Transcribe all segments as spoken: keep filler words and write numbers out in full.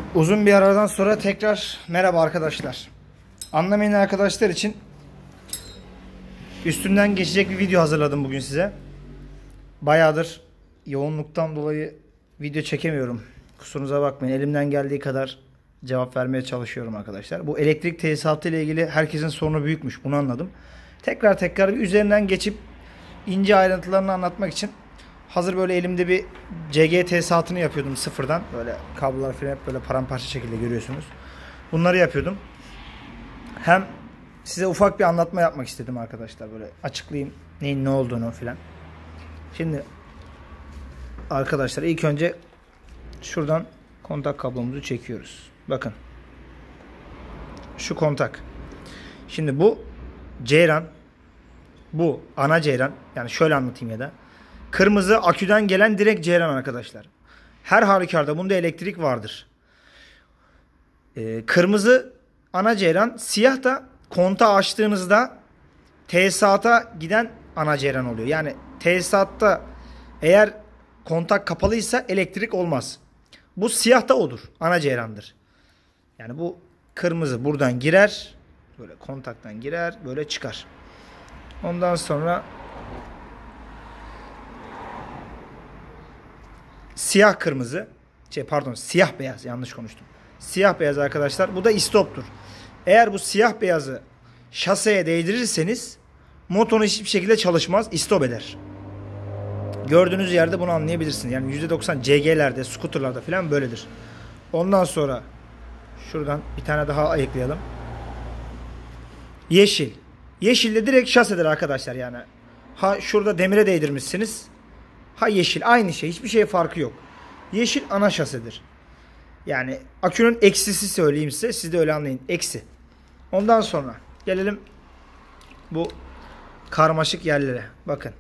Uzun bir aradan sonra tekrar merhaba arkadaşlar. Anlamayan arkadaşlar için üstünden geçecek bir video hazırladım bugün size. Bayağıdır yoğunluktan dolayı video çekemiyorum. Kusurunuza bakmayın. Elimden geldiği kadar cevap vermeye çalışıyorum arkadaşlar. Bu elektrik tesisatı ile ilgili herkesin sorunu büyükmüş. Bunu anladım. Tekrar tekrar bir üzerinden geçip ince ayrıntılarını anlatmak için hazır böyle elimde bir C G tesisatını yapıyordum sıfırdan. Böyle kablolar falan hep böyle paramparça şekilde görüyorsunuz. Bunları yapıyordum. Hem size ufak bir anlatma yapmak istedim arkadaşlar. Böyle açıklayayım neyin ne olduğunu falan. Şimdi arkadaşlar ilk önce şuradan kontak kablomuzu çekiyoruz. Bakın. Şu kontak. Şimdi bu ceyran. Bu ana ceyran. Yani şöyle anlatayım ya da. Kırmızı aküden gelen direkt ceyran arkadaşlar. Her halükarda bunda elektrik vardır. Ee, kırmızı ana ceyran. Siyah da kontağı açtığınızda tesisata giden ana ceyran oluyor. Yani tesisatta eğer kontak kapalıysa elektrik olmaz. Bu siyah da odur. Ana ceyrandır. Yani bu kırmızı buradan girer. Böyle kontaktan girer. Böyle çıkar. Ondan sonra siyah kırmızı. Şey pardon siyah beyaz. Yanlış konuştum. Siyah beyaz arkadaşlar. Bu da istoptur. Eğer bu siyah beyazı şaseye değdirirseniz motor hiçbir şekilde çalışmaz. İstop eder. Gördüğünüz yerde bunu anlayabilirsiniz. Yani yüzde doksan C G'lerde, scooterlarda falan böyledir. Ondan sonra şuradan bir tane daha ayıklayalım. Yeşil. Yeşil de direkt şasedir arkadaşlar yani. Ha şurada demire değdirmişsiniz. Ha yeşil. Aynı şey. Hiçbir şey farkı yok. Yeşil ana şasedir. Yani akünün eksisi söyleyeyim size. Siz de öyle anlayın. Eksi. Ondan sonra gelelim bu karmaşık yerlere. Bakın.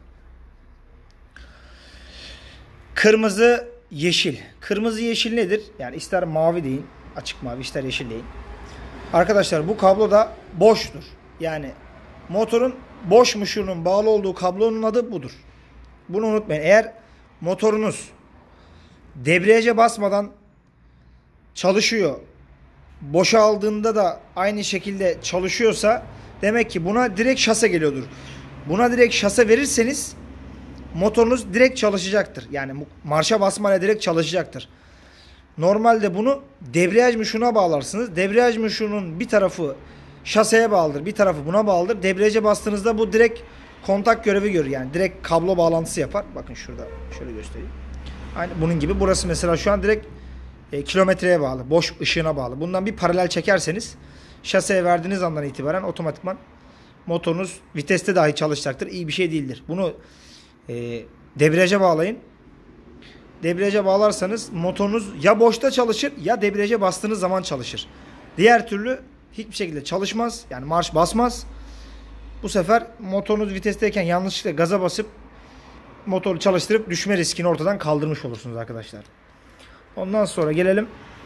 Kırmızı, yeşil. Kırmızı, yeşil nedir? Yani ister mavi deyin. Açık mavi, ister yeşil deyin. Arkadaşlar bu kablo da boştur. Yani motorun boş muşunun bağlı olduğu kablonun adı budur. Bunu unutmayın. Eğer motorunuz debriyaja basmadan çalışıyor, boşa aldığında da aynı şekilde çalışıyorsa demek ki buna direkt şase geliyordur. Buna direkt şase verirseniz motorunuz direkt çalışacaktır. Yani marşa basmayla direkt çalışacaktır. Normalde bunu debriyaj muşuna bağlarsınız. Debriyaj muşunun bir tarafı şaseye bağlıdır, bir tarafı buna bağlıdır. Debriyaja bastığınızda bu direkt kontak görevi görür. Yani direkt kablo bağlantısı yapar. Bakın şurada şöyle göstereyim. Aynı bunun gibi. Burası mesela şu an direkt e, kilometreye bağlı. Boş ışığına bağlı. Bundan bir paralel çekerseniz şaseye verdiğiniz andan itibaren otomatikman motorunuz viteste dahi çalışacaktır. İyi bir şey değildir. Bunu e, debriyaja bağlayın. Debriyaja bağlarsanız motorunuz ya boşta çalışır ya debriyaja bastığınız zaman çalışır. Diğer türlü hiçbir şekilde çalışmaz. Yani marş basmaz. Bu sefer motorunuz vitesteyken yanlışlıkla gaza basıp motoru çalıştırıp düşme riskini ortadan kaldırmış olursunuz arkadaşlar. Ondan sonra gelelim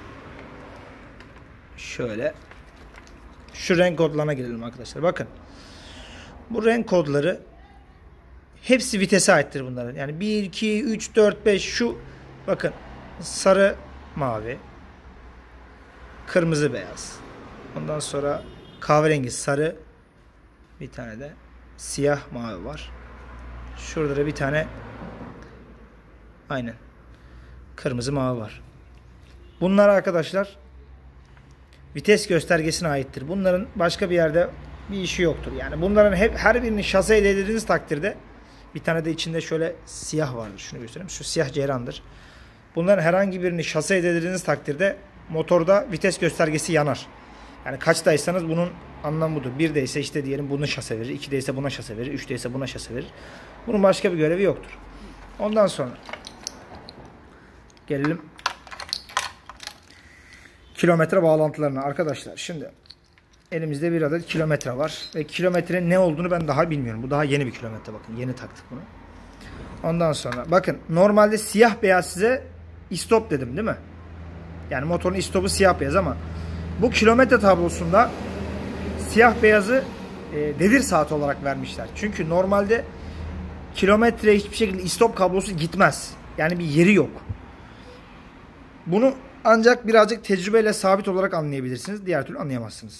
şöyle şu renk kodlarına gelelim arkadaşlar. Bakın bu renk kodları hepsi vitese aittir bunların. Yani bir, iki, üç, dört, beş şu bakın sarı, mavi, kırmızı, beyaz. Ondan sonra kahverengi, sarı, bir tane de siyah, mavi var. Şurada da bir tane aynen kırmızı, mavi var. Bunlar arkadaşlar vites göstergesine aittir. Bunların başka bir yerde bir işi yoktur. Yani bunların hep her birini şaseye değdirdiğiniz takdirde bir tane de içinde şöyle siyah vardır. Şunu göstereyim. Şu siyah ceyrandır. Bunların herhangi birini şaseye değdirdiğiniz takdirde motorda vites göstergesi yanar. Yani kaçtaysanız bunun anlamı budur. birdeyse işte diyelim bunu şase verir. ikideyse buna şase verir. üçteyse buna şase verir. Bunun başka bir görevi yoktur. Ondan sonra gelelim kilometre bağlantılarına. Arkadaşlar şimdi elimizde bir adet kilometre var. Ve kilometrenin ne olduğunu ben daha bilmiyorum. Bu daha yeni bir kilometre bakın. Yeni taktık bunu. Ondan sonra bakın normalde siyah beyaz size istop dedim değil mi? Yani motorun istopu siyah beyaz ama bu kilometre tablosunda siyah beyazı e, devir saati olarak vermişler. Çünkü normalde kilometre hiçbir şekilde istop kablosu gitmez. Yani bir yeri yok. Bunu ancak birazcık tecrübeyle sabit olarak anlayabilirsiniz. Diğer türlü anlayamazsınız.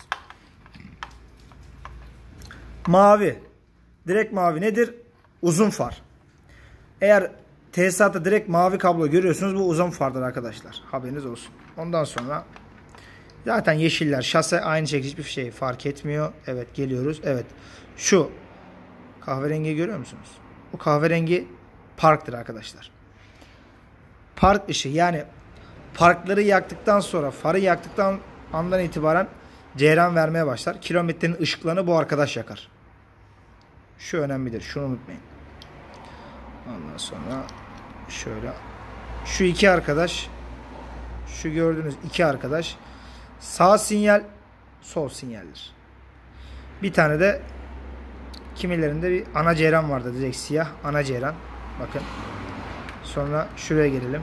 Mavi. Direkt mavi nedir? Uzun far. Eğer tesisatta direkt mavi kablo görüyorsunuz, bu uzun fardır arkadaşlar. Haberiniz olsun. Ondan sonra zaten yeşiller, şase aynı şekilde, hiçbir şey fark etmiyor. Evet, geliyoruz. Evet. Şu kahverengi görüyor musunuz? Bu kahverengi parktır arkadaşlar. Park ışığı, yani parkları yaktıktan sonra, farı yaktıktan andan itibaren ceyran vermeye başlar. Kilometrenin ışıklarını bu arkadaş yakar. Şu önemlidir. Şunu unutmayın. Ondan sonra şöyle, şu iki arkadaş, şu gördüğünüz iki arkadaş sağ sinyal, sol sinyaldir. Bir tane de kimilerinde bir ana ceyran vardı, direkt siyah ana ceyran. Bakın. Sonra şuraya gelelim.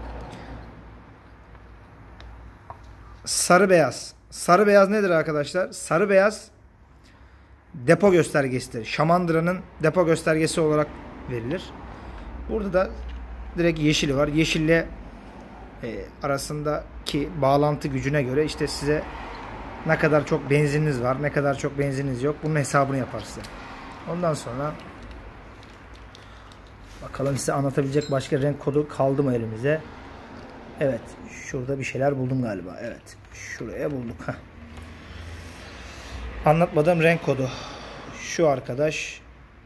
Sarı beyaz. Sarı beyaz nedir arkadaşlar? Sarı beyaz depo göstergesidir. Şamandıra'nın depo göstergesi olarak verilir. Burada da direkt yeşili var. Yeşille e, arasındaki bağlantı gücüne göre işte size ne kadar çok benzininiz var, ne kadar çok benzininiz yok, bunun hesabını yapar size. Ondan sonra bakalım size anlatabilecek başka renk kodu kaldı mı elimize? Evet. Şurada bir şeyler buldum galiba. Evet. Şuraya bulduk. Heh. Anlatmadığım renk kodu. Şu arkadaş.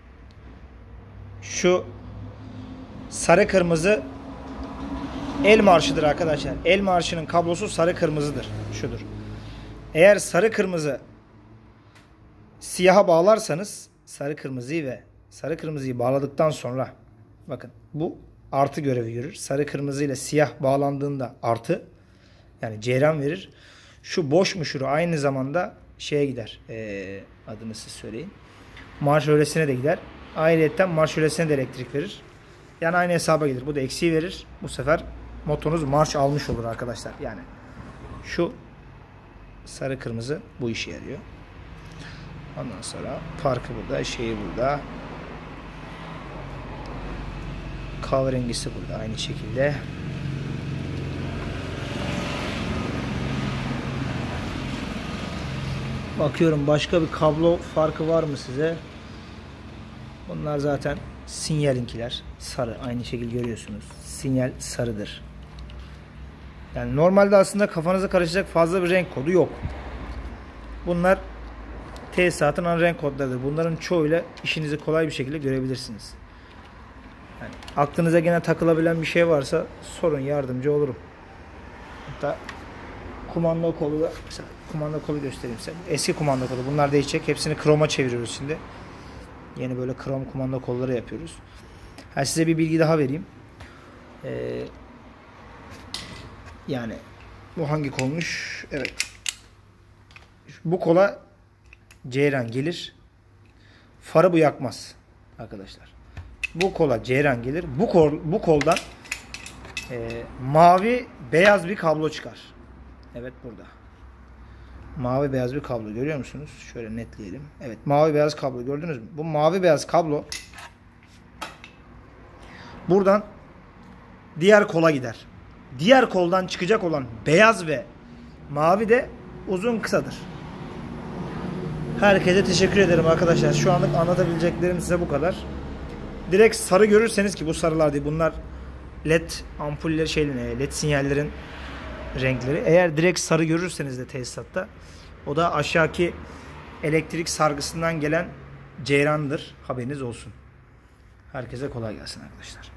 Şu sarı kırmızı el marşıdır arkadaşlar. El marşının kablosu sarı kırmızıdır. Şudur. Eğer sarı kırmızı siyaha bağlarsanız, sarı kırmızıyı ve sarı kırmızıyı bağladıktan sonra bakın bu artı görevi görür. Sarı kırmızı ile siyah bağlandığında artı, yani ceyran verir. Şu boş muşuru aynı zamanda şeye gider. Ee, adını siz söyleyin. Marş rölesine de gider. Ayrıca marş rölesine de elektrik verir. Yani aynı hesaba gelir. Bu da eksiği verir. Bu sefer motorunuz marş almış olur arkadaşlar. Yani şu sarı kırmızı bu işe yarıyor. Ondan sonra parkı burada, şeyi burada. Kahverengisi burada aynı şekilde. Bakıyorum başka bir kablo farkı var mı size? Bunlar zaten sinyalinkiler. Sarı, aynı şekilde görüyorsunuz. Sinyal sarıdır. Yani normalde aslında kafanıza karışacak fazla bir renk kodu yok. Bunlar tesisatın ana renk kodlarıdır. Bunların çoğuyla işinizi kolay bir şekilde görebilirsiniz. Yani aklınıza gene takılabilen bir şey varsa sorun, yardımcı olurum. Hatta kumanda kolu da, mesela kumanda kolu göstereyim size. Eski kumanda kolu. Bunlar değişecek. Hepsini kroma çeviriyoruz şimdi. Yeni böyle krom kumanda kolları yapıyoruz. Ha, size bir bilgi daha vereyim. Ee, yani bu hangi kolmuş? Evet. Bu kola ceyran gelir. Farı bu yakmaz arkadaşlar. Bu kola ceyran gelir. Bu kol, bu koldan e, mavi beyaz bir kablo çıkar. Evet, burada. Mavi beyaz bir kablo görüyor musunuz? Şöyle netleyelim. Evet, mavi beyaz kablo gördünüz mü? Bu mavi beyaz kablo buradan diğer kola gider. Diğer koldan çıkacak olan beyaz ve mavi de uzun kısadır. Herkese teşekkür ederim arkadaşlar. Şu anlık anlatabileceklerim size bu kadar. Direkt sarı görürseniz, ki bu sarılar değil, bunlar led ampulleri, şeylerin, led sinyallerin renkleri. Eğer direkt sarı görürseniz de tesisatta, o da aşağıki elektrik sargısından gelen ceyrandır. Haberiniz olsun. Herkese kolay gelsin arkadaşlar.